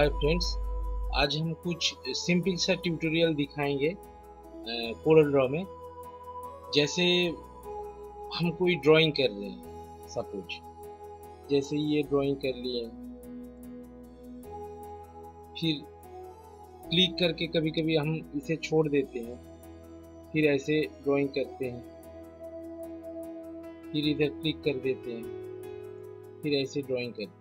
Hi friends, आज हम कुछ सिंपल सा ट्यूटोरियल दिखाएंगे कोरल ड्रॉ में। जैसे हम कोई ड्राइंग कर रहे हैं, सपोज जैसे ये ड्राइंग कर लिए, फिर क्लिक करके कभी कभी हम इसे छोड़ देते हैं, फिर ऐसे ड्राइंग करते हैं, फिर इधर क्लिक कर देते हैं, फिर ऐसे ड्राइंग करते हैं।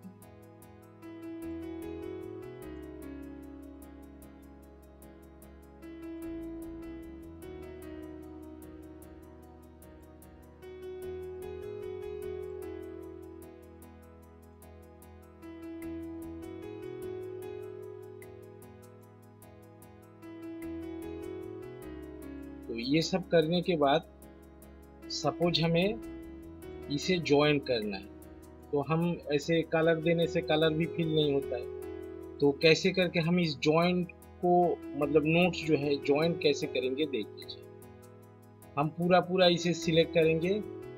तो ये सब करने के बाद सपोज हमें इसे ज्वाइन करना है, तो हम ऐसे कलर देने से कलर भी फिल नहीं होता है। तो कैसे करके हम इस ज्वाइंट को, मतलब नोट्स जो है ज्वाइन कैसे करेंगे देख लीजिए। हम पूरा इसे सिलेक्ट करेंगे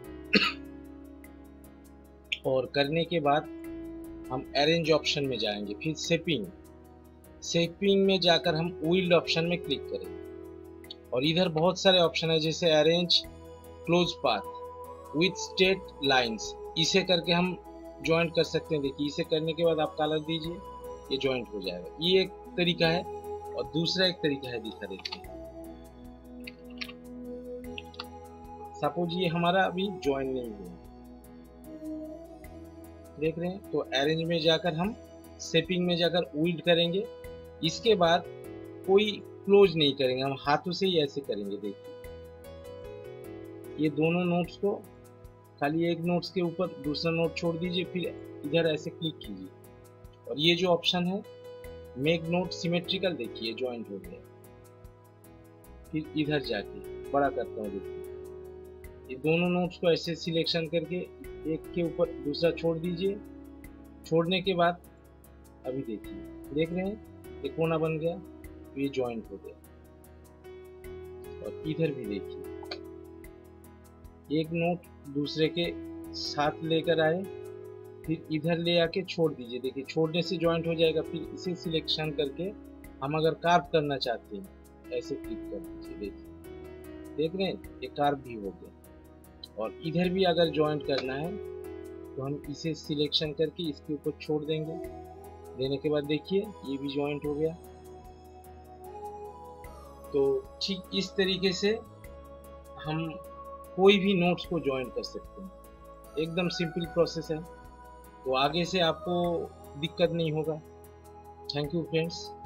और करने के बाद हम अरेंज ऑप्शन में जाएंगे, फिर शेपिंग में जाकर हम व्हील ऑप्शन में क्लिक करेंगे और इधर बहुत सारे ऑप्शन है, जैसे arrange, close path, with straight lines. इसे करके हम ज्वाइंट कर सकते हैं। देखिए, इसे करने के बाद आप कलर दीजिए, ये ज्वाइंट हो जाएगा। ये एक तरीका है और दूसरा एक तरीका है, दिखा देते हैं। सपोज ये हमारा अभी ज्वाइन नहीं हुआ, देख रहे हैं। तो अरेंज में जाकर हम शेपिंग में जाकर व्हील करेंगे। इसके बाद कोई क्लोज नहीं करेंगे, हम हाथों से ही ऐसे करेंगे। देखिए, ये दोनों नोट्स को खाली एक नोट्स के ऊपर दूसरा नोट छोड़ दीजिए, फिर इधर ऐसे क्लिक कीजिए और ये जो ऑप्शन है मेक नोट सिमेट्रिकल, देखिए ज्वाइंट हो गया। फिर इधर जाके बड़ा करता हूँ, देखिए ये दोनों नोट्स को ऐसे सिलेक्शन करके एक के ऊपर दूसरा छोड़ दीजिए। छोड़ने के बाद अभी देखिए, देख रहे हैं एक कोना बन गया, ये ज्वाइंट हो गया। और इधर भी देखिए, एक नोट दूसरे के साथ लेकर आए, फिर इधर ले आके छोड़ दीजिए। देखिए, छोड़ने से ज्वाइंट हो जाएगा। फिर इसे सिलेक्शन करके हम अगर कार्व करना चाहते हैं, ऐसे क्लिक कर दीजिए। देखिए, देख रहे हैं ये कार्व भी हो गया। और इधर भी अगर ज्वाइंट करना है तो हम इसे सिलेक्शन करके इसके ऊपर छोड़ देंगे। देने के बाद देखिए ये भी ज्वाइंट हो गया। तो ठीक इस तरीके से हम कोई भी नोट्स को ज्वाइन कर सकते हैं। एकदम सिंपल प्रोसेस है, तो आगे से आपको दिक्कत नहीं होगा। Thank you friends.